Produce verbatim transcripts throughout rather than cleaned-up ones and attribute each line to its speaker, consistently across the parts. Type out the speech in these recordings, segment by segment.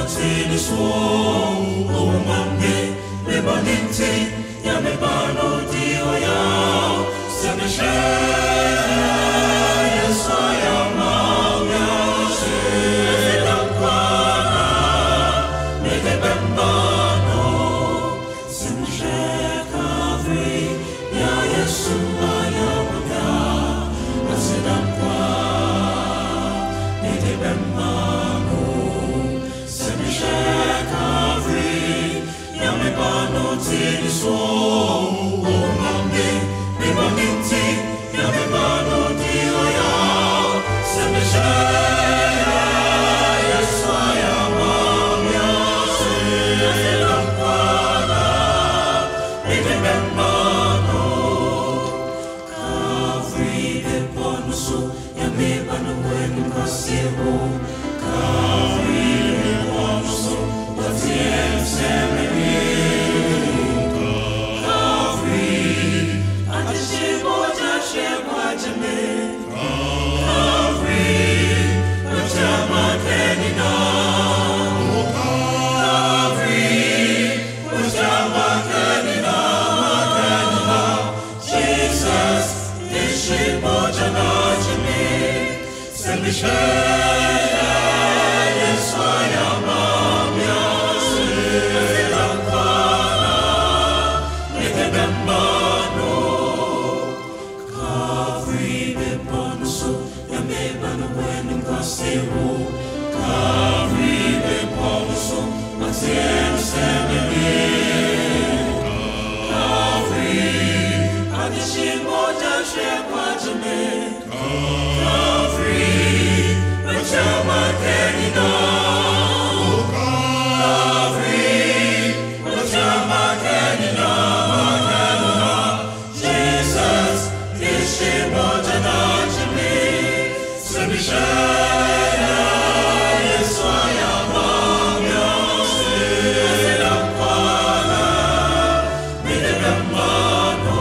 Speaker 1: matini suo umambe lebaninti ya mebano dio ya semeshe yeso ya mawya sedakwana medebembano semeshe kavri ya yesu ya mawya sedakwana medebembano semeshe kavri ya mebano tini suo umambe lebaninti ya mebano dio ya semeshe yeso ya mawya sedakwana medebembano kavri beponusu ya mebano kwenu kasiru kavri beponusu watiem semeri kavri atishimo jashemwa jame kavri wachama kenina kavri wachama kenina kenina Jesus ishimo jana jame semishe yeso ya mawya sedakwana medebembano kavri beponusu ya mebano kwenu kasiru kavri beponusu matiem semeri kavri adishimo jashemwa jame kavri wachama kenina kavri wachama kenina kenina Jesus ishimo jana jame semishe yeso ya mawya sedakwana medebembano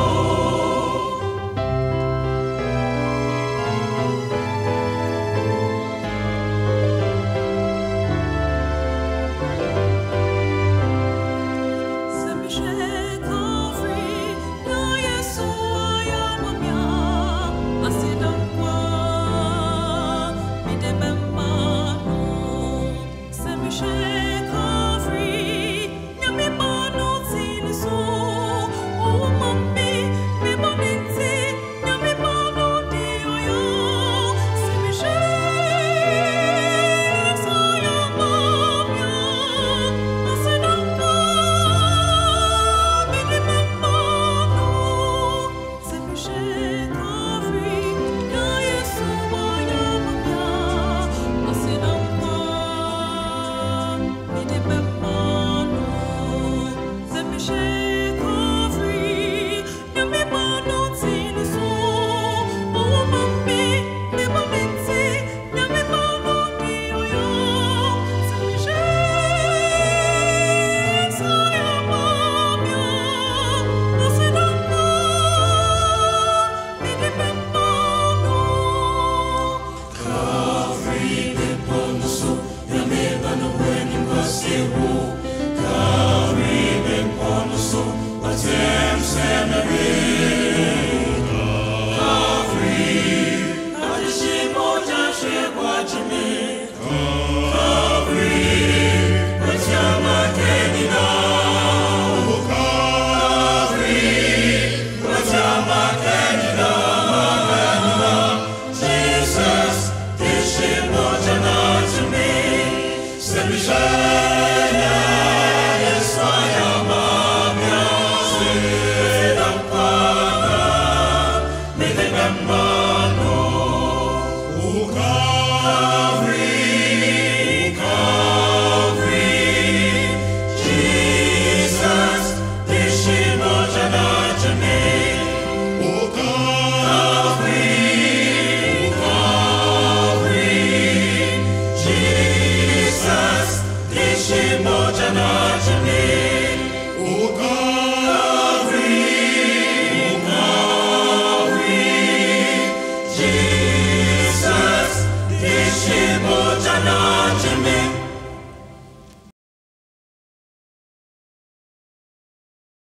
Speaker 1: Jesus, this shit more than to me. Send me